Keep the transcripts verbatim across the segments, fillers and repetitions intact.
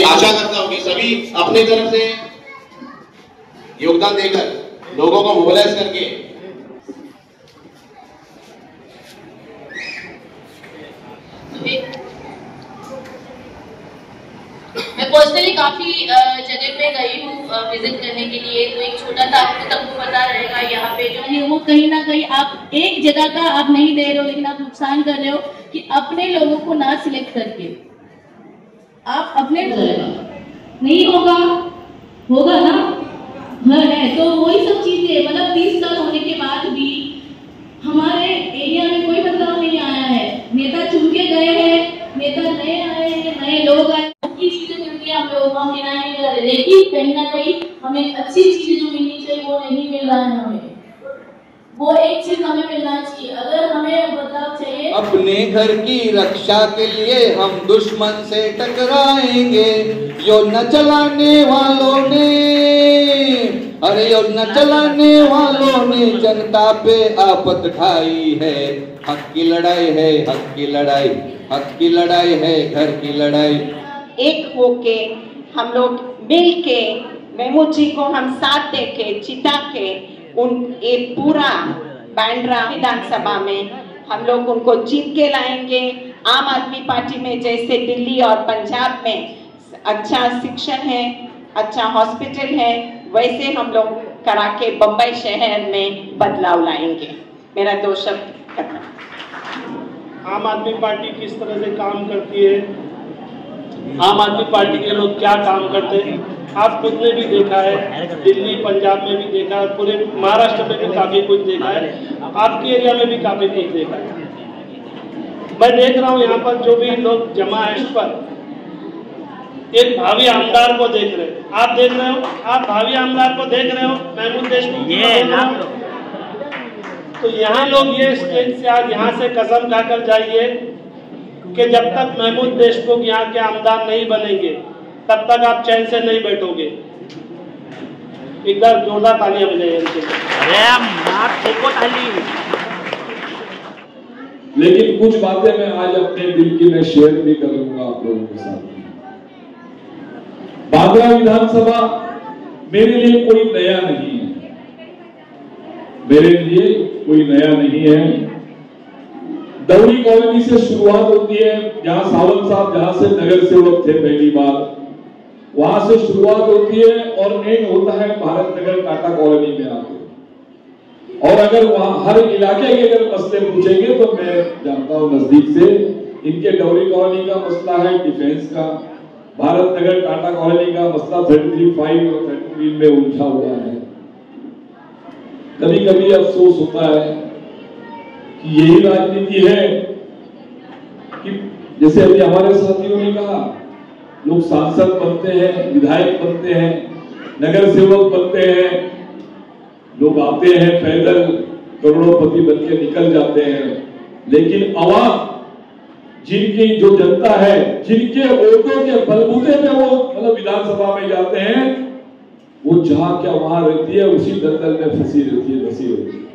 आशा करता हूं कि सभी अपनी तरफ से योगदान देकर लोगों को मोबिलाइज करके मैं पर्सनली काफी जगह पे गई हूँ विजिट करने के लिए, तो एक छोटा सा आपको सबको पता रहेगा यहाँ पे जो है वो कहीं ना कहीं आप एक जगह का आप नहीं दे रहे हो, लेकिन आप नुकसान कर रहे हो कि अपने लोगों को ना सिलेक्ट करके आप अपने नहीं होगा होगा ना घर है, तो वही सब चीजें मतलब तीस साल होने के बाद भी हमारे एरिया में कोई बदलाव नहीं आया है। नेता चुन के गए हैं, नेता नए आए हैं, नए लोग आए, अच्छी चीजें मिलती है हम लोगों को, हम नहीं कर रहे, लेकिन कहीं ना कहीं हमें अच्छी चीजें जो मिलनी चाहिए वो नहीं मिल रहा है। हमें वो एक चीज हमें मिलना चाहिए, अगर हमें बदलाव चाहिए। अपने घर की रक्षा के लिए हम दुश्मन से टकराएंगे, योजना चलाने वालों ने अरे योजना चलाने वालों ने जनता पे आफत ढाई है। हक की लड़ाई है, हक की लड़ाई, हक की लड़ाई है, घर की लड़ाई। एक होके हम लोग मिल के महमूद जी को हम साथ देके चिता के उन ये पूरा बांद्रा विधानसभा में हम लोग उनको जीत के लाएंगे। आम आदमी पार्टी में जैसे दिल्ली और पंजाब में अच्छा शिक्षण है, अच्छा हॉस्पिटल है, वैसे हम लोग करा के बम्बई शहर में बदलाव लाएंगे। मेरा दो शब्द खत्म। आम आदमी पार्टी किस तरह से काम करती है, आम आदमी पार्टी के लोग क्या काम करते हैं, आप खुद ने भी देखा है, दिल्ली पंजाब में भी देखा है, पूरे महाराष्ट्र में भी काफी कुछ देखा है, आपके एरिया में भी काफी कुछ देखा है। मैं देख रहा हूँ यहाँ पर जो भी लोग जमा है, इस पर एक भावी आमदार को देख रहे हैं। आप देख रहे हो, आप भावी आमदार को देख रहे हो, महमूद देशमुख ये ना, तो यहाँ लोग ये स्टेज से आज यहाँ से कसम खाकर जाइए कि जब तक महमूद देशमुख यहाँ के आमदार नहीं बनेंगे तब तक आप चैन से नहीं बैठोगे। एक बार जोरदार तालियां बजाइए इनके लिए। लेकिन कुछ बातें मैं आज अपने दिल की मैं शेयर भी करूंगा आप लोगों के साथ। बांद्रा विधानसभा मेरे लिए कोई नया नहीं है, मेरे लिए कोई नया नहीं है। दौड़ी कॉलोनी से शुरुआत होती है, जहां सावंत साहब जहां से नगर सेवक थे पहली बार, वहां से शुरुआत होती है और एंड होता है भारत नगर टाटा कॉलोनी में आके। और अगर वहां हर इलाके के अगर मसले पूछेंगे तो मैं जानता हूं नजदीक से, इनके दौड़ी कॉलोनी का मसला है डिफेंस का, भारत नगर टाटा कॉलोनी का मसला थर्टी थ्री फाइव और थर्टी थ्री में उलझा हुआ है। कभी कभी अफसोस होता है कि यही राजनीति है कि जैसे अभी हमारे साथियों ने कहा, लोग सांसद बनते हैं, विधायक बनते हैं, नगर सेवक बनते हैं, लोग आते हैं पैदल करोड़ोंपति बन के निकल जाते हैं, लेकिन अवाम जिनकी जो जनता है, जिनके वोटों के बलबूते पे वो मतलब विधानसभा में जाते हैं, वो जहां क्या वहां रहती है, उसी दलदल में फंसी रहती है, फंसी रहती है।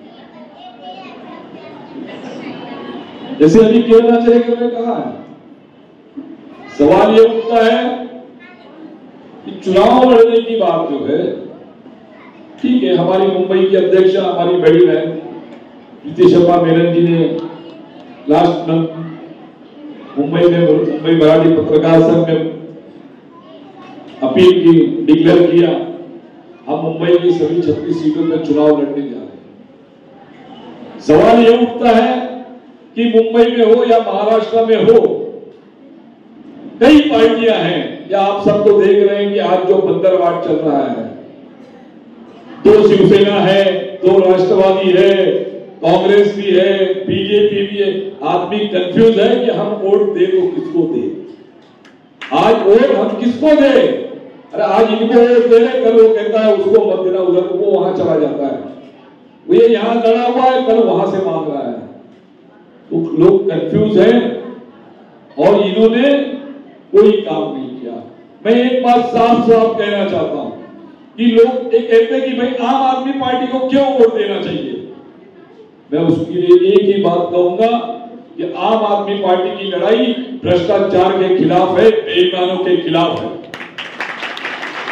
जैसे अभी केवलाचार्य ने कहा है, सवाल ये उठता है कि चुनाव लड़ने की बात जो है, ठीक है, हमारी मुंबई की अध्यक्ष हमारी बड़ी बहन प्रीति शर्मा मेनन जी ने लास्ट मंथ मुंबई में मुंबई मराठी पत्रकार संघ में अपील की, डिक्लेयर किया, हम मुंबई की सभी छत्तीस सीटों में चुनाव लड़ने जा रहे हैं। सवाल ये उठता है कि मुंबई में हो या महाराष्ट्र में हो, कई पार्टियां हैं, या आप सब तो देख रहे हैं कि आज जो बंदरवाट चल रहा है, दो शिवसेना है, दो राष्ट्रवादी है, कांग्रेस भी है, बीजेपी भी है। आदमी कंफ्यूज है कि हम वोट दे तो किसको दे, आज वोट हम किसको दे। अरे आज इनको वोट दे रहे, कल वो कहता है उसको मत देना, उधर वो वहां चला जाता है, वो ये यहां लड़ा हुआ है, कल वहां से मांग रहा है। तो लोग कंफ्यूज हैं और इन्होंने कोई काम नहीं किया। मैं एक बात साफ साफ कहना चाहता हूं कि लोग एक कहते हैं कि भाई आम आदमी पार्टी को क्यों वोट देना चाहिए। मैं उसके लिए एक ही बात कहूंगा कि आम आदमी पार्टी की लड़ाई भ्रष्टाचार के खिलाफ है, बेईमानों के खिलाफ है।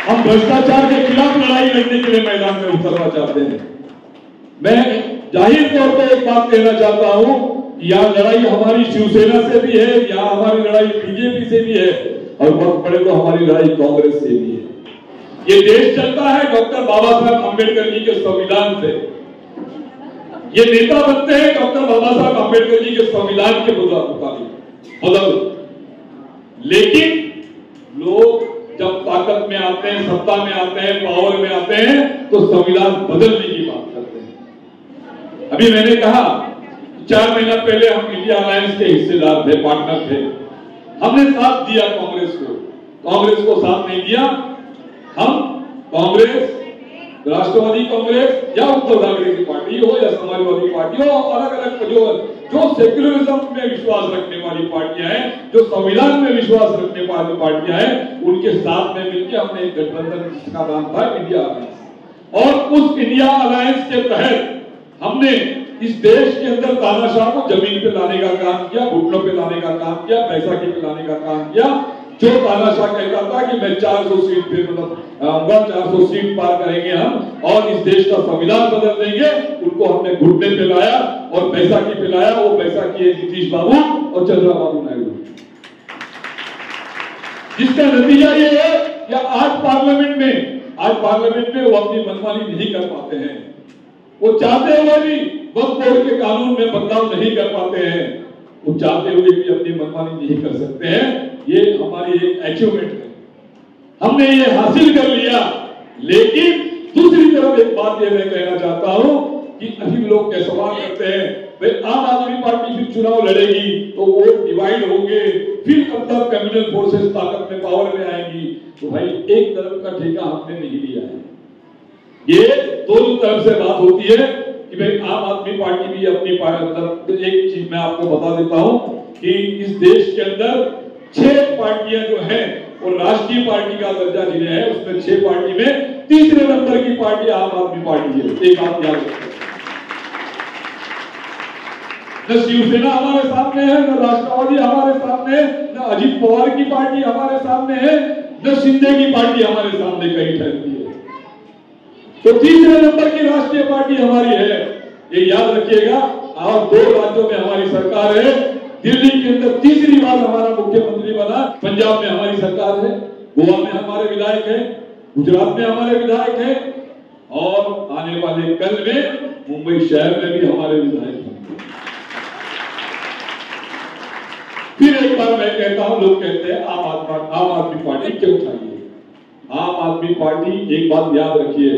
हम भ्रष्टाचार के खिलाफ लड़ाई लड़ने के लिए मैदान में उतरना चाहते हैं। मैं जाहिर तौर पर एक बात कहना चाहता हूं, यहाँ लड़ाई हमारी शिवसेना से भी है, यहाँ हमारी लड़ाई बीजेपी से भी है, और बहुत बड़े तो हमारी लड़ाई कांग्रेस से भी है। ये देश चलता है डॉक्टर बाबा साहब अम्बेडकर जी के संविधान से, ये नेता बनते हैं डॉक्टर बाबा साहब अम्बेडकर जी के संविधान के मुताबिक बदल। लेकिन लोग जब ताकत में आते हैं, सत्ता में आते हैं, पावर में आते हैं, तो संविधान बदलने की बात करते हैं। अभी मैंने कहा चार महीना पहले हम इंडिया अलायंस के हिस्सेदार थे, पार्टनर थे, हमने साथ दिया कांग्रेस को, कांग्रेस को साथ नहीं दिया। हम कांग्रेस, राष्ट्रवादी कांग्रेस या उद्धव ठाकरे की पार्टी हो या समाजवादी पार्टी हो, अलग अलग जो जो सेक्युलरिज्म में विश्वास रखने वाली पार्टियां हैं, जो संविधान में विश्वास रखने वाली पार्टियां हैं, उनके साथ में मिलकर हमने एक गठबंधन, जिसका नाम था इंडिया अलायंस, और उस इंडिया अलायंस के तहत हमने इस देश के अंदर तानाशाह को जमीन पे लाने का काम किया, घुटनों पे लाने का काम किया, पैसा के लाने का काम किया। जो तानाशाह कहता था कि मैं चार सौ सीट पे मतलब आऊंगा, चार सौ सीट पार करेंगे हम और इस देश का संविधान बदल देंगे, उनको हमने घुटने पे लाया और पैसा की पे लाया। वो पैसा किए नीतीश बाबू और चंद्रबाबू नायडू, जिसका नतीजा ये है कि आज पार्लियामेंट में आज पार्लियामेंट में वो अपनी मनमानी नहीं कर पाते हैं। वो चाहते हुए भी वक्फ बोर्ड के कानून में बदलाव नहीं कर पाते हैं, वो चाहते हुए भी अपनी मनमानी नहीं कर सकते हैं। ये हमारी एक अचीवमेंट है, हमने ये हासिल कर लिया। लेकिन दूसरी तरफ एक बात ये मैं कहना चाहता हूं कि अभी लोग क्या सवाल करते हैं, भाई आम आदमी पार्टी फिर चुनाव लड़ेगी तो वोट डिवाइड होंगे, फिर कब तक कम्युनल फोर्सेस ताकत में पावर में आएंगी। तो भाई एक तरफ का ठेका हमने नहीं लिया है, ये दोनों तरफ से बात होती है कि भाई आम आदमी पार्टी भी अपनी पार्टी। एक चीज मैं आपको बता देता हूं कि इस देश के अंदर छह पार्टियां जो हैं वो राष्ट्रीय पार्टी का दर्जा जिन्हें है, उसमें छह पार्टी में तीसरे नंबर की पार्टी आम आदमी पार्टी है। एक बात याद रखिए, न शिवसेना हमारे सामने है, न राष्ट्रवादी हमारे सामने है, न अजित पवार की पार्टी हमारे सामने है, न शिंदे की पार्टी हमारे सामने कहीं ठहरती है। तो तीसरे नंबर की राष्ट्रीय पार्टी हमारी है, ये याद रखिएगा। और दो राज्यों में हमारी सरकार है, दिल्ली के अंदर तीसरी बार हमारा मुख्यमंत्री बना, पंजाब में हमारी सरकार है, गोवा में हमारे विधायक हैं, गुजरात में हमारे विधायक हैं, और आने वाले कल में मुंबई शहर में भी हमारे विधायक हैं। फिर एक बार मैं कहता हूं, लोग कहते हैं आम आदमी आम आदमी पार्टी क्यों चाहिए? आम आदमी पार्टी, एक बात याद रखिए,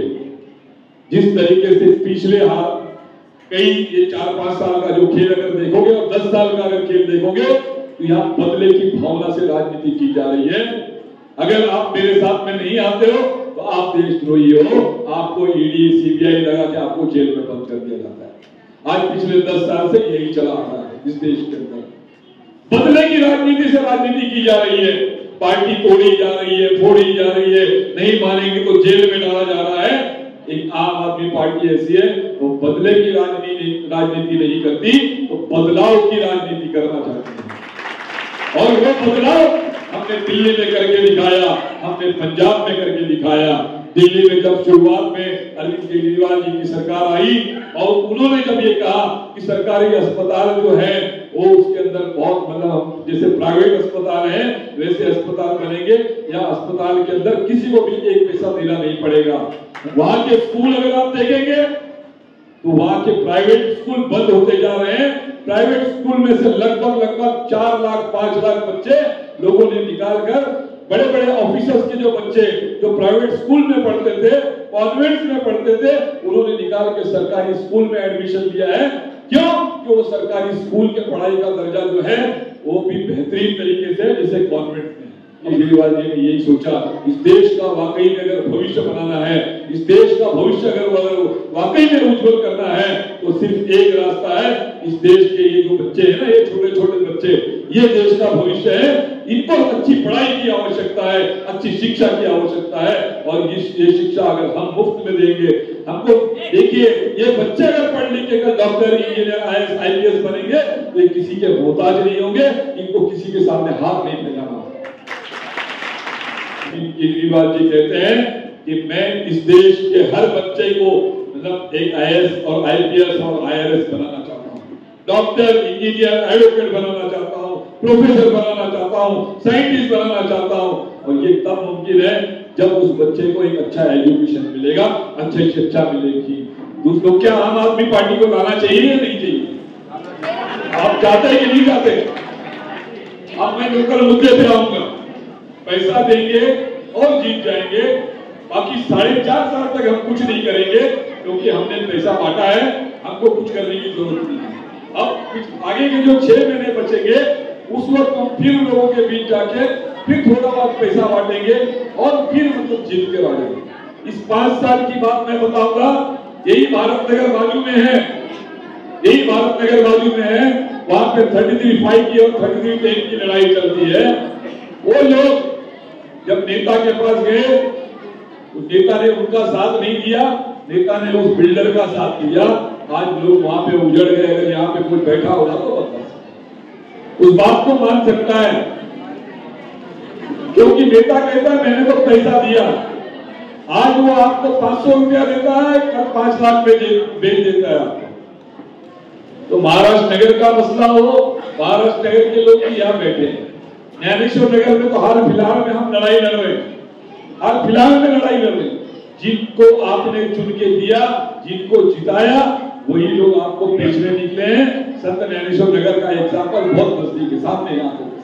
जिस तरीके से पिछले हाल कई ये चार पांच साल का जो खेल अगर देखोगे और दस साल का अगर खेल देखोगे तो यहाँ बदले की भावना से राजनीति की जा रही है। अगर आप मेरे साथ में नहीं आते हो तो आप देशद्रोही हो, आपको ईडी सीबीआई लगा के आपको जेल में बंद कर दिया जाता है। आज पिछले दस साल से यही चला आ रहा है इस देश के अंदर, बदले की राजनीति से राजनीति की जा रही है, पार्टी तोड़ी जा रही है, फोड़ी जा रही है, नहीं मानेंगे तो जेल में डाला जा रहा है। एक आम आदमी पार्टी ऐसी है वो बदले की राजनीति राजनीति नहीं करती, तो बदलाव की राजनीति करना चाहती है। और वो बदलाव हमने दिल्ली में करके दिखाया, हमने पंजाब में करके दिखाया। दिल्ली में जब शुरुआत में अरविंद केजरीवाल जी की सरकार आई और उन्होंने जब ये कहा कि सरकारी अस्पताल जो है वो उसके अंदर बहुत मतलब जैसे प्राइवेट अस्पताल है वैसे अस्पताल बनेंगे, या अस्पताल के अंदर किसी को भी एक पैसा देना नहीं पड़ेगा। वहां के स्कूल अगर आप देखेंगे तो वहां के प्राइवेट स्कूल बंद होते जा रहे हैं। प्राइवेट स्कूल में से लगभग लगभग चार लाख पांच लाख बच्चे लोगों ने निकाल कर बड़े बड़े ऑफिसर्स के जो बच्चे जो प्राइवेट स्कूल में पढ़ते थे, कॉन्वेंट्स में पढ़ते थे, उन्होंने निकाल के सरकारी स्कूल में एडमिशन लिया है। क्यों? कि वो सरकारी स्कूल के पढ़ाई का दर्जा जो है वो भी बेहतरीन तरीके से जैसे कॉन्वेंट में। केजरीवाल जी ने यही सोचा, इस देश का वाकई में अगर भविष्य बनाना है, इस देश का भविष्य अगर वाकई में उज्जवल करना है तो सिर्फ एक रास्ता है। इस देश के ये जो बच्चे हैं ना, ये छोटे छोटे बच्चे, ये देश का भविष्य है, इनको अच्छी पढ़ाई की आवश्यकता है, अच्छी शिक्षा की आवश्यकता है। और ये शिक्षा अगर हम मुफ्त में देंगे, हमको देखिए ये बच्चे अगर पढ़ लिख के doctor engineer I S I P S बनेंगे तो ये किसी के मोहताज नहीं होंगे, इनको किसी के सामने हाथ नहीं फैलाना। अरविंद केजरीवाल जी कहते हैं कि मैं इस देश के हर बच्चे को मतलब एक आई ए एस और आई पी एस और आई आर एस बनाना चाहता हूँ, डॉक्टर, इंजीनियर, एडवोकेट बनाना चाहता हूँ, प्रोफेसर बनाना चाहता हूँ, साइंटिस्ट बनाना चाहता हूँ। और ये तब मुमकिन है जब उस बच्चे को एक अच्छा एजुकेशन मिलेगा, अच्छी शिक्षा मिलेगी। दूसरों, क्या आम आदमी पार्टी को लाना चाहिए या नहीं चाहिए? आप चाहते हैं कि नहीं चाहते? अब मैं लोकल मुद्दे पे आऊंगा। पैसा देंगे और जीत जाएंगे, बाकी साढ़े चार साल तक हम कुछ नहीं करेंगे क्योंकि हमने पैसा बांटा है, हमको कुछ करने की जरूरत नहीं है। अब आगे के जो छह महीने बचेंगे उस वक्त हम फिर लोगों के बीच जाके फिर थोड़ा बहुत पैसा बांटेंगे और फिर मतलब जीत के बांटेंगे। इस पांच साल की बात मैं बताऊंगा, यही भारत नगर बाजू में है, यही भारत नगर बाजू में है, वहां पे थर्टी थ्री फाइव की और थर्टी थ्री टेन की लड़ाई चलती है। वो लोग जब नेता के पास गए तो नेता ने उनका साथ नहीं दिया, नेता ने उस बिल्डर का साथ दिया। आज लोग वहां पे उजड़ गए। अगर यहाँ पे कोई बैठा होगा तो बता उस बात को मान सकता है, क्योंकि नेता कहता है मैंने तो पैसा दिया, आज वो आपको पांच सौ रुपया देता है, कल पांच लाख में बेच देता है आपको। तो महाराष्ट्र नगर का मसला हो, महाराष्ट्र नगर के लोग भी यहाँ बैठे हैं। ज्ञानेश्वर नगर में तो हाल फिलहाल में हम लड़ाई लड़ रहे हैं, हाल फिलहाल में लड़ाई लड़ रहे हैं। जिनको आपने चुन के दिया, जिनको जिताया, वही लोग आपको बेचने निकले हैं। संत ज्ञानेश्वर नगर का एग्जाम्पल बहुत नजदीक के सामने यहाँ पे।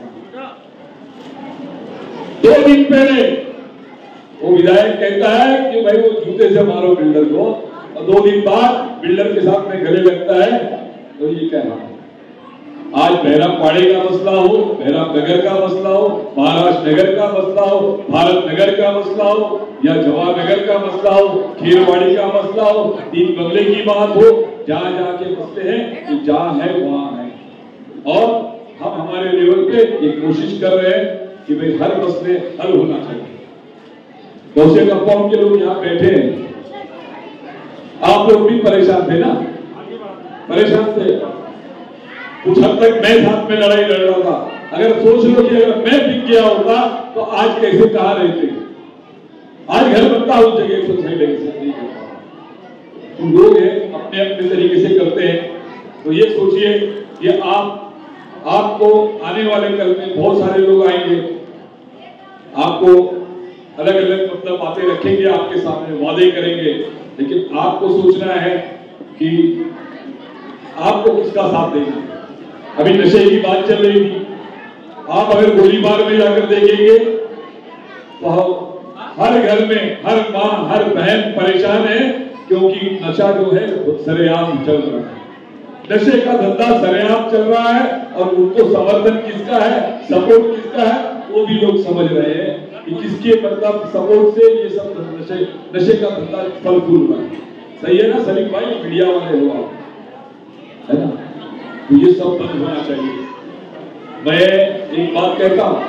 दो दिन पहले वो विधायक कहता है कि भाई वो जूते से मारो बिल्डर को, और दो दिन बाद बिल्डर के साथ में गले लगता है। तो ये क्या है? आज बहराम पाड़े का मसला हो, बहराम नगर का मसला हो, महाराष्ट्र नगर का मसला हो, भारत नगर का मसला हो, या जवाहर नगर का मसला हो, खेरवाड़ी का मसला हो, तीन बंगले की बात हो, जहां जहां के मसले हैं कि जहां है वहां है। और हम हमारे लेवल पे ये कोशिश कर रहे हैं कि भाई हर मसले हल होना चाहिए। गौसे कंपाउंड के लोग यहाँ बैठे हैं, आप लोग भी परेशान थे ना? परेशान थे। कुछ हद तक मैं साथ में लड़ाई लड़ रहा था। अगर सोच लो कि अगर मैं बिक गया होता तो आज कैसे कहां रहते? आज घर बनता उस जगह सोसाइटी नहीं करता। तुम लोग हैं अपने अपने तरीके से करते हैं। तो ये सोचिए, ये आप आपको आने वाले कल में बहुत सारे लोग आएंगे, आपको अलग अलग मतलब बातें रखेंगे, आपके सामने वादे करेंगे, लेकिन आपको सोचना है कि आपको किसका साथ देना। अभी नशे की बात चल रही थी, आप अगर गोलीबार में जाकर देखेंगे तो हर घर में हर मां हर बहन परेशान है, क्योंकि नशा जो है सरेआम चल रहा है। नशे का धंधा सरेआम चल रहा है और उनको समर्थन किसका है, सपोर्ट किसका है, वो भी लोग समझ रहे हैं कि किसके मतलब सपोर्ट से ये सब नशे नशे का धंधा फल फूल रहा है। सही है ना सलीम भाई? मीडिया वाले हो आप, है ना? तो ये सब बंद होना चाहिए। मैं एक बात कहता हूं,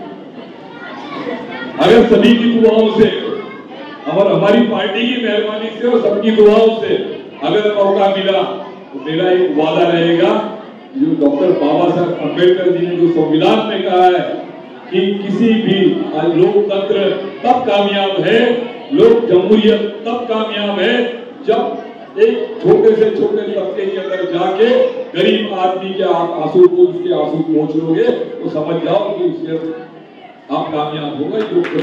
अगर सभी की दुआओं से और हमारी पार्टी की मेहरबानी से और सबकी दुआओं से अगर मौका मिला तो मेरा एक वादा रहेगा, जो डॉक्टर बाबा साहब अम्बेडकर जी ने जो संविधान में कहा है कि किसी भी लोकतंत्र तब कामयाब है, लोक जमहूरियत तब कामयाब है जब एक छोटे से छोटे तबके के अंदर जाके गरीब आदमी के आप आंसू को उसके आंसू पहुंच लोगे तो समझ जाओ कि उसके आप कामयाब होगा।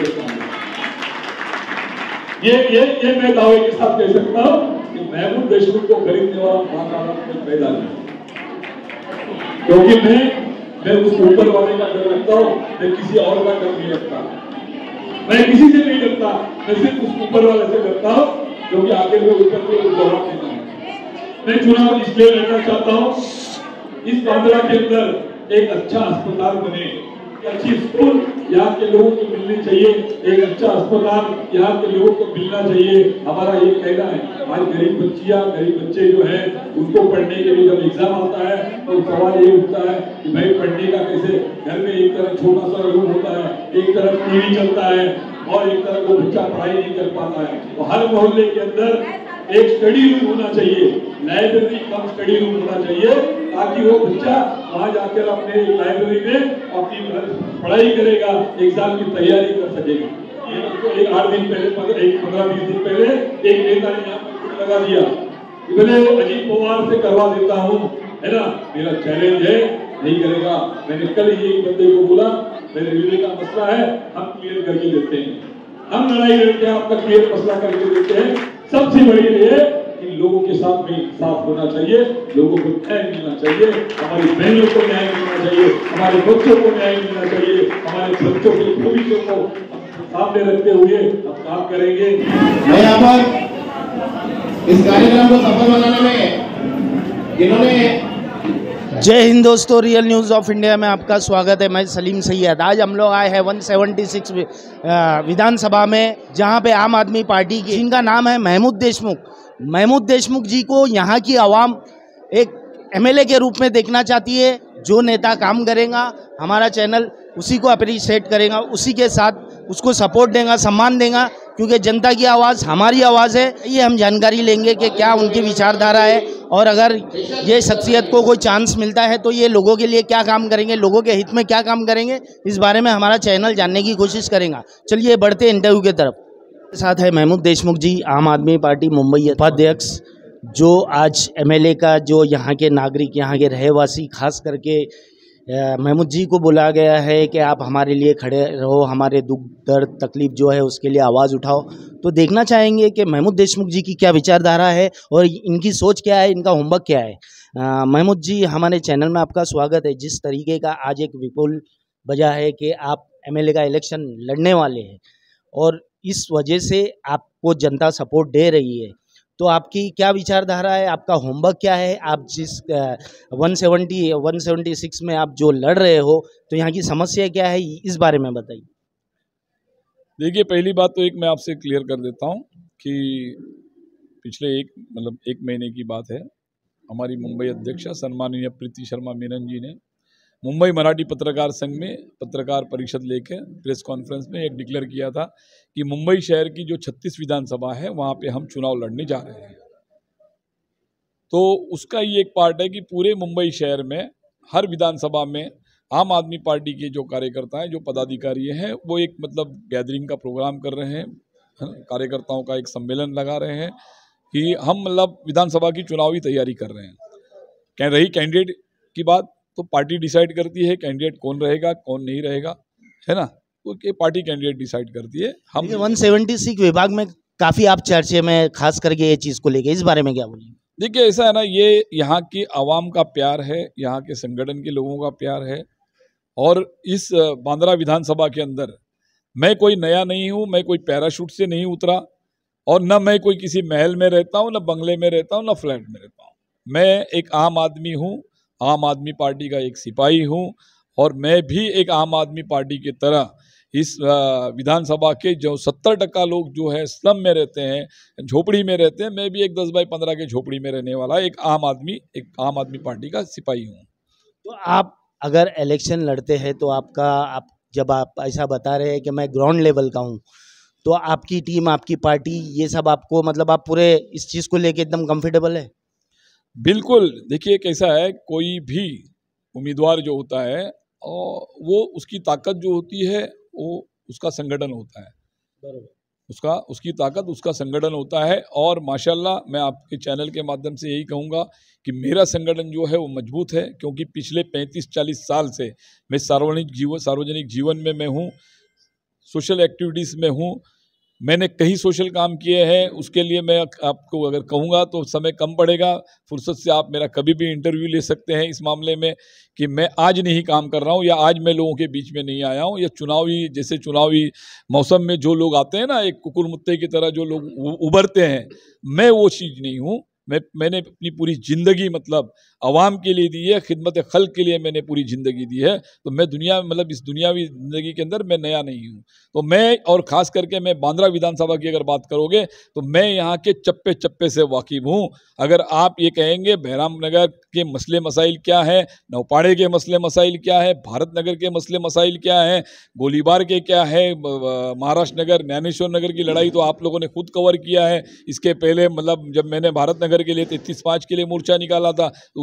ये ये ये मैं दावे के साथ कह सकता हूं कि महमूद देशमुख को खरीदने वाला मां पैदा नहीं, क्योंकि मैं मैं उस ऊपर वाले का डर रखता हूं, मैं किसी और का डर नहीं रखता। मैं किसी से नहीं डरता, मैं सिर्फ उस ऊपर वाले से डरता हूं, क्योंकि आगे में ऊपर को जवाब देना है। मैं चुनाव इसलिए लड़ना चाहता हूं, इस बांद्रा के अंदर एक अच्छा अस्पताल बने, अच्छी स्कूल यहाँ के लोगों को मिलनी चाहिए, एक अच्छा अस्पताल यहाँ के लोगों को मिलना चाहिए। हमारा ये कहना है, आज गरीब बच्चियां गरीब बच्चे जो है उनको पढ़ने के लिए जब एग्जाम आता है तो सवाल ये उठता है कि भाई पढ़ने का कैसे। घर में एक तरफ छोटा सा रूम होता है, एक तरफ टीवी चलता है और एक तरफ वो बच्चा पढ़ाई नहीं कर पाता है। तो हर मोहल्ले के अंदर एक स्टडी रूम होना चाहिए, लाइब्रेरी कम स्टडी रूम होना चाहिए, ताकि वो बच्चा वहां जाकर अपने लाइब्रेरी में अपनी पढ़ाई करेगा, एग्जाम की तैयारी कर सकेगा। एक आठ दिन पहले एक पंद्रह बीस दिन पहले एक नेता ने यहाँ पर लगा दिया कि मैंने अजीत पवार से करवा देता हूँ, है ना, मेरा चैलेंज है, नहीं करेगा। मैंने कल ही एक बंदे को बोला मेरे रेलवे का मसला है, हम क्लियर करके देते हैं, हम लड़ाई लड़ते हैं, आपका क्लियर मसला करके देते हैं। सबसे बड़ी ये कि लोगों के साथ में इंसाफ होना चाहिए, लोगों को न्याय मिलना चाहिए, हमारी बहनों को न्याय मिलना चाहिए, हमारे बच्चों को न्याय मिलना चाहिए, हमारे बच्चों के भविष्य को सामने रखते हुए हम काम करेंगे। मैं यहाँ पर इस कार्यक्रम को सफल बनाने में जिन्होंने जय हिंद दोस्तों, रियल न्यूज़ ऑफ इंडिया में आपका स्वागत है। मैं सलीम सैयद। आज हम लोग आए हैं एक सौ छिहत्तर विधानसभा में, जहां पे आम आदमी पार्टी की, जिनका नाम है महमूद देशमुख। महमूद देशमुख जी को यहाँ की आवाम एक एमएलए के रूप में देखना चाहती है। जो नेता काम करेगा हमारा चैनल उसी को अप्रिशिएट करेगा, उसी के साथ उसको सपोर्ट देगा, सम्मान देगा, क्योंकि जनता की आवाज़ हमारी आवाज़ है। ये हम जानकारी लेंगे कि क्या उनकी विचारधारा है, और अगर ये शख्सियत को कोई चांस मिलता है तो ये लोगों के लिए क्या काम करेंगे, लोगों के हित में क्या काम करेंगे, इस बारे में हमारा चैनल जानने की कोशिश करेगा। चलिए बढ़ते इंटरव्यू की तरफ। साथ है महमूद देशमुख जी, आम आदमी पार्टी मुंबई उपाध्यक्ष, जो आज एमएलए का, जो यहाँ के नागरिक, यहाँ के रहवासी, खास करके महमूद जी को बुलाया गया है कि आप हमारे लिए खड़े रहो, हमारे दुख दर्द तकलीफ जो है उसके लिए आवाज़ उठाओ। तो देखना चाहेंगे कि महमूद देशमुख जी की क्या विचारधारा है और इनकी सोच क्या है, इनका होमवर्क क्या है। महमूद जी, हमारे चैनल में आपका स्वागत है। जिस तरीके का आज एक विपुल वजह है कि आप एमएलए का इलेक्शन लड़ने वाले हैं और इस वजह से आपको जनता सपोर्ट दे रही है, तो आपकी क्या विचारधारा है, आपका होमवर्क क्या है, आप जिस एक सौ सत्तर एक सौ छिहत्तर में आप जो लड़ रहे हो, तो यहाँ की समस्या क्या है, इस बारे में बताइए। देखिए, पहली बात तो एक मैं आपसे क्लियर कर देता हूँ कि पिछले एक मतलब एक महीने की बात है, हमारी मुंबई अध्यक्षा सम्माननीय प्रीति शर्मा मीनन जी ने मुंबई मराठी पत्रकार संघ में पत्रकार परिषद लेके प्रेस कॉन्फ्रेंस में एक डिक्लेयर किया था कि मुंबई शहर की जो छत्तीस विधानसभा है वहाँ पे हम चुनाव लड़ने जा रहे हैं। तो उसका ये एक पार्ट है कि पूरे मुंबई शहर में हर विधानसभा में आम आदमी पार्टी के जो कार्यकर्ता हैं, जो पदाधिकारी हैं, वो एक मतलब गैदरिंग का प्रोग्राम कर रहे हैं, कार्यकर्ताओं का एक सम्मेलन लगा रहे हैं कि हम मतलब विधानसभा की चुनावी तैयारी कर रहे हैं। कह रही कैंडिडेट की बात, तो पार्टी डिसाइड करती है कैंडिडेट कौन रहेगा कौन नहीं रहेगा, है ना, तो ये पार्टी कैंडिडेट डिसाइड करती है। हम एक सौ छिहत्तर विभाग में काफ़ी आप चर्चे में, खास करके ये चीज़ को लेके, इस बारे में क्या बोलिए। देखिए, ऐसा है ना, ये यहाँ की आवाम का प्यार है, यहाँ के संगठन के लोगों का प्यार है, और इस बांद्रा विधानसभा के अंदर मैं कोई नया नहीं हूँ, मैं कोई पैराशूट से नहीं उतरा, और न मैं कोई किसी महल में रहता हूँ, न बंगले में रहता हूँ, न फ्लैट में रहता हूँ। मैं एक आम आदमी हूँ, आम आदमी पार्टी का एक सिपाही हूँ, और मैं भी एक आम आदमी पार्टी की तरह इस विधानसभा के जो सत्तर टक्का लोग जो है स्लम में रहते हैं, झोपड़ी में रहते हैं, मैं भी एक दस बाई पंद्रह के झोपड़ी में रहने वाला एक आम आदमी एक आम आदमी पार्टी का सिपाही हूँ। तो आप अगर इलेक्शन लड़ते हैं तो आपका, आप जब आप ऐसा बता रहे हैं कि मैं ग्राउंड लेवल का हूँ, तो आपकी टीम, आपकी पार्टी, ये सब आपको मतलब आप पूरे इस चीज़ को लेके एकदम कंफर्टेबल है? बिल्कुल। देखिए, कैसा है, कोई भी उम्मीदवार जो होता है और वो उसकी ताकत जो होती है वो उसका संगठन होता है, बराबर, उसका उसकी ताकत उसका संगठन होता है। और माशाल्लाह मैं आपके चैनल के माध्यम से यही कहूँगा कि मेरा संगठन जो है वो मजबूत है, क्योंकि पिछले पैंतीस चालीस साल से मैं सार्वजनिक जीवन सार्वजनिक जीवन में मैं हूँ, सोशल एक्टिविटीज़ में हूँ, मैंने कई सोशल काम किए हैं। उसके लिए मैं आपको अगर कहूँगा तो समय कम पड़ेगा, फुर्सत से आप मेरा कभी भी इंटरव्यू ले सकते हैं इस मामले में कि मैं आज नहीं काम कर रहा हूँ या आज मैं लोगों के बीच में नहीं आया हूँ, या चुनावी जैसे चुनावी मौसम में जो लोग आते हैं ना, एक कुकुर मुत्ते की तरह जो लोग उभरते हैं, मैं वो चीज़ नहीं हूँ। मैं मैंने अपनी पूरी ज़िंदगी मतलब आवाम के लिए दी है, खिदमत खल्क के लिए मैंने पूरी ज़िंदगी दी है। तो मैं दुनिया मतलब इस दुनियावी ज़िंदगी के अंदर मैं नया नहीं हूँ। तो मैं, और ख़ास करके मैं बांद्रा विधानसभा की अगर बात करोगे तो मैं यहाँ के चप्पे चप्पे से वाकिफ़ हूँ। अगर आप ये कहेंगे बहराम नगर के मसले मसाइल क्या है, नौपाड़े के मसले मसाइल क्या है, भारत नगर के मसले मसाइल क्या है, गोलीबार के क्या है, महाराष्ट्र नगर, ज्ञानेश्वर नगर की लड़ाई तो आप लोगों ने खुद कवर किया है। इसके पहले मतलब जब मैंने भारत नगर के लिए तैंतीस पाँच के लिए मोर्चा निकाला था तो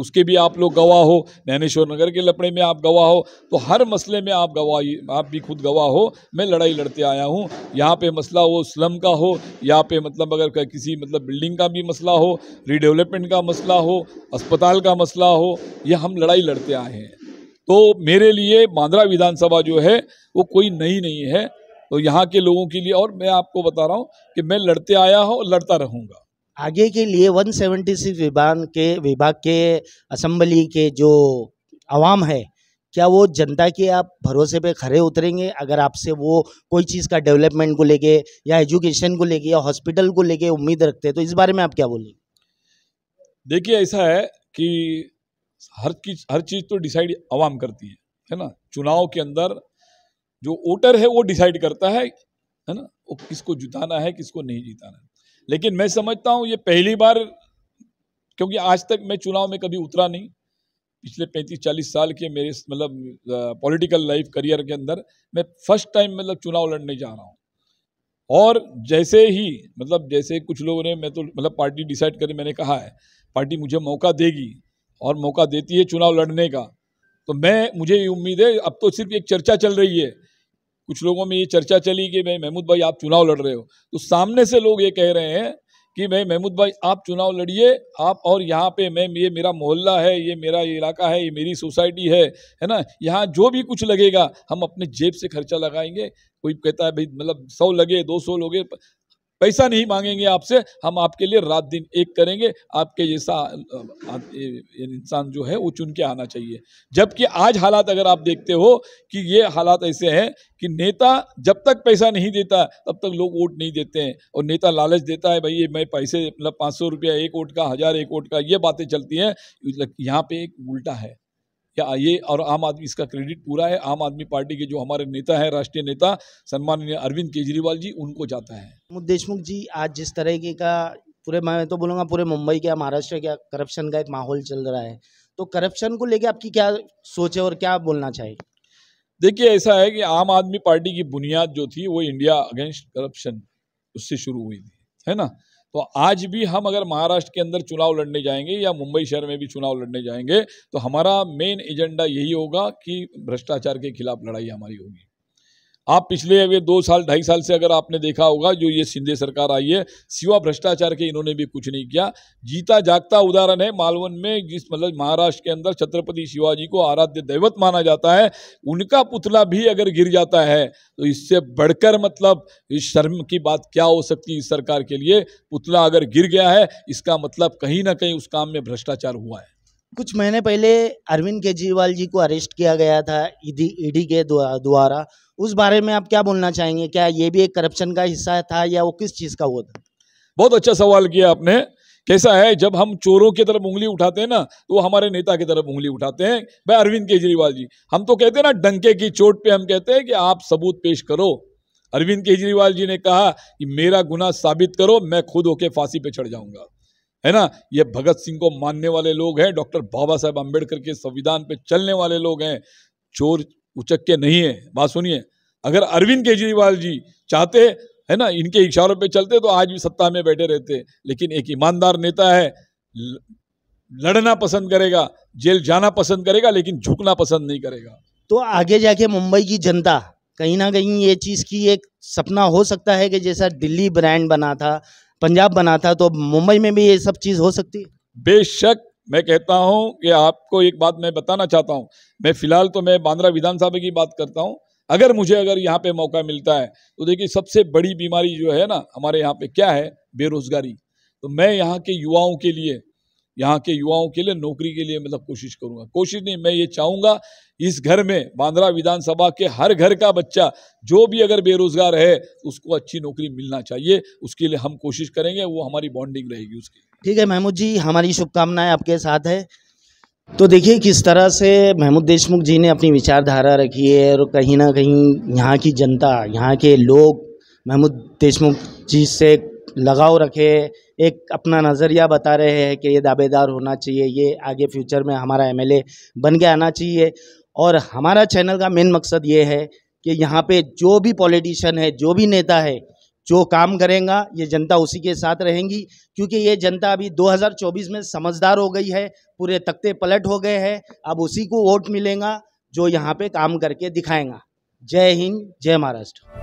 उसके भी आप लोग गवाह हो, नैनेश्वर नगर के लफड़े में आप गवाह हो, तो हर मसले में आप गवाही आप भी खुद गवाह हो। मैं लड़ाई लड़ते आया हूँ। यहाँ पे मसला वो स्लम का हो, यहाँ पे मतलब अगर किसी मतलब बिल्डिंग का भी मसला हो, रीडेवलपमेंट का मसला हो, अस्पताल का मसला हो, ये हम लड़ाई लड़ते आए हैं। तो मेरे लिए बांद्रा विधानसभा जो है वो कोई नई नहीं है, तो यहाँ के लोगों के लिए, और मैं आपको बता रहा हूँ कि मैं लड़ते आया हूँ और लड़ता रहूँगा। आगे के लिए एक सौ छिहत्तर विभाग के विभाग के असेंबली के जो आवाम है, क्या वो जनता के आप भरोसे पे खरे उतरेंगे? अगर आपसे वो कोई चीज़ का डेवलपमेंट को लेके या एजुकेशन को लेके या हॉस्पिटल को लेके उम्मीद रखते हैं, तो इस बारे में आप क्या बोलेंगे? देखिए, ऐसा है कि हर चीज हर चीज़ तो डिसाइड आवाम करती है, है ना। चुनाव के अंदर जो वोटर है वो डिसाइड करता है, है ना, वो किसको जिताना है, किसको नहीं जिताना है। लेकिन मैं समझता हूँ ये पहली बार, क्योंकि आज तक मैं चुनाव में कभी उतरा नहीं। पिछले पैंतीस चालीस साल के मेरे मतलब पॉलिटिकल लाइफ करियर के अंदर मैं फर्स्ट टाइम मतलब चुनाव लड़ने जा रहा हूँ। और जैसे ही मतलब जैसे कुछ लोगों ने, मैं तो मतलब पार्टी डिसाइड करी, मैंने कहा है पार्टी मुझे मौका देगी और मौका देती है चुनाव लड़ने का, तो मैं मुझे ये उम्मीद है। अब तो सिर्फ एक चर्चा चल रही है, कुछ लोगों में ये चर्चा चली कि भाई महमूद भाई आप चुनाव लड़ रहे हो, तो सामने से लोग ये कह रहे हैं कि भाई महमूद भाई आप चुनाव लड़िए आप, और यहाँ पे मैं ये मेरा मोहल्ला है, ये मेरा इलाका है, ये मेरी सोसाइटी है, है ना, यहाँ जो भी कुछ लगेगा हम अपने जेब से खर्चा लगाएंगे। कोई कहता है भाई मतलब सौ लगे, दो सौ लगे, पैसा नहीं मांगेंगे आपसे, हम आपके लिए रात दिन एक करेंगे। आपके जैसा इंसान जो है वो चुन के आना चाहिए। जबकि आज हालात अगर आप देखते हो कि ये हालात ऐसे हैं कि नेता जब तक पैसा नहीं देता तब तक लोग वोट नहीं देते हैं, और नेता लालच देता है भाई ये मैं पैसे मतलब पाँच सौ रुपया एक वोट का, हज़ार एक वोट का, ये बातें चलती हैं। यहाँ पे एक उल्टा है क्या ये, और आम आदमी इसका क्रेडिट पूरा है आम आदमी पार्टी के जो हमारे नेता है, राष्ट्रीय नेता सम्माननीय अरविंद केजरीवाल जी, उनको जाता है। महमूद देशमुख जी, आज जिस तरीके का पूरे, मैं तो बोलूँगा पूरे मुंबई क्या महाराष्ट्र क्या करप्शन का एक माहौल चल रहा है, तो करप्शन को लेके आपकी क्या सोच है और क्या बोलना चाहिए? देखिए, ऐसा है कि आम आदमी पार्टी की बुनियाद जो थी वो इंडिया अगेंस्ट करप्शन उससे शुरू हुई थी, है ना। तो आज भी हम अगर महाराष्ट्र के अंदर चुनाव लड़ने जाएंगे या मुंबई शहर में भी चुनाव लड़ने जाएंगे तो हमारा मेन एजेंडा यही होगा कि भ्रष्टाचार के खिलाफ लड़ाई हमारी होगी। आप पिछले अगर दो साल ढाई साल से अगर आपने देखा होगा, जो ये शिंदे सरकार आई है, सिवा भ्रष्टाचार के इन्होंने भी कुछ नहीं किया। जीता जागता उदाहरण है मालवन में, जिस मतलब महाराष्ट्र के अंदर छत्रपति शिवाजी को आराध्य दैवत माना जाता है, उनका पुतला भी अगर गिर जाता है तो इससे बढ़कर मतलब इस शर्म की बात क्या हो सकती है इस सरकार के लिए। पुतला अगर गिर गया है इसका मतलब कहीं ना कहीं उस काम में भ्रष्टाचार हुआ है। कुछ महीने पहले अरविंद केजरीवाल जी को अरेस्ट किया गया था ईडी ईडी के द्वारा, उस बारे में आप क्या बोलना चाहेंगे? क्या ये भी एक करप्शन का हिस्सा था या वो किस चीज़ का हुआ था? बहुत अच्छा सवाल किया आपने। कैसा है, जब हम चोरों की तरफ उंगली उठाते हैं ना तो वो हमारे नेता की तरफ उंगली उठाते हैं। भाई अरविंद केजरीवाल जी, हम तो कहते हैं ना डंके की चोट पे हम कहते हैं कि आप सबूत पेश करो। अरविंद केजरीवाल जी ने कहा कि मेरा गुनाह साबित करो, मैं खुद होके फांसी पे चढ़ जाऊंगा, है ना। ये भगत सिंह को मानने वाले लोग हैं, डॉक्टर बाबा साहब अम्बेडकर के संविधान पे चलने वाले लोग हैं, चोर उचक के नहीं है। बात सुनिए, अगर अरविंद केजरीवाल जी चाहते, है ना, इनके इशारों पे चलते तो आज भी सत्ता में बैठे रहते। लेकिन एक ईमानदार नेता है, लड़ना पसंद करेगा, जेल जाना पसंद करेगा, लेकिन झुकना पसंद नहीं करेगा। तो आगे जाके मुंबई की जनता कहीं ना कहीं ये चीज़ की एक सपना हो सकता है कि जैसा दिल्ली ब्रांड बना था, पंजाब बना था, तो मुंबई में भी ये सब चीज़ हो सकती है। बेशक, मैं कहता हूं कि आपको एक बात मैं बताना चाहता हूं। मैं फिलहाल तो मैं बांद्रा विधानसभा की बात करता हूं। अगर मुझे अगर यहाँ पे मौका मिलता है तो देखिए, सबसे बड़ी बीमारी जो है ना हमारे यहाँ पे क्या है, बेरोजगारी। तो मैं यहाँ के युवाओं के लिए यहाँ के युवाओं के लिए नौकरी के लिए मतलब कोशिश करूंगा। कोशिश नहीं, मैं ये चाहूंगा इस घर में, बांद्रा विधानसभा के हर घर का बच्चा जो भी अगर बेरोजगार है उसको अच्छी नौकरी मिलना चाहिए। उसके लिए हम कोशिश करेंगे, वो हमारी बॉन्डिंग रहेगी उसकी। ठीक है महमूद जी, हमारी शुभकामनाएं आपके साथ है। तो देखिए किस तरह से महमूद देशमुख जी ने अपनी विचारधारा रखी है, और कहीं ना कहीं यहाँ की जनता, यहाँ के लोग महमूद देशमुख जी से लगाव रखे, एक अपना नज़रिया बता रहे हैं कि ये दावेदार होना चाहिए, ये आगे फ्यूचर में हमारा एमएलए बन के आना चाहिए। और हमारा चैनल का मेन मकसद ये है कि यहाँ पे जो भी पॉलिटिशियन है, जो भी नेता है, जो काम करेगा ये जनता उसी के साथ रहेंगी, क्योंकि ये जनता अभी दो हज़ार चौबीस में समझदार हो गई है, पूरे तख्ते पलट हो गए हैं। अब उसी को वोट मिलेगा जो यहाँ पे काम करके दिखाएगा। जय हिंद, जय महाराष्ट्र।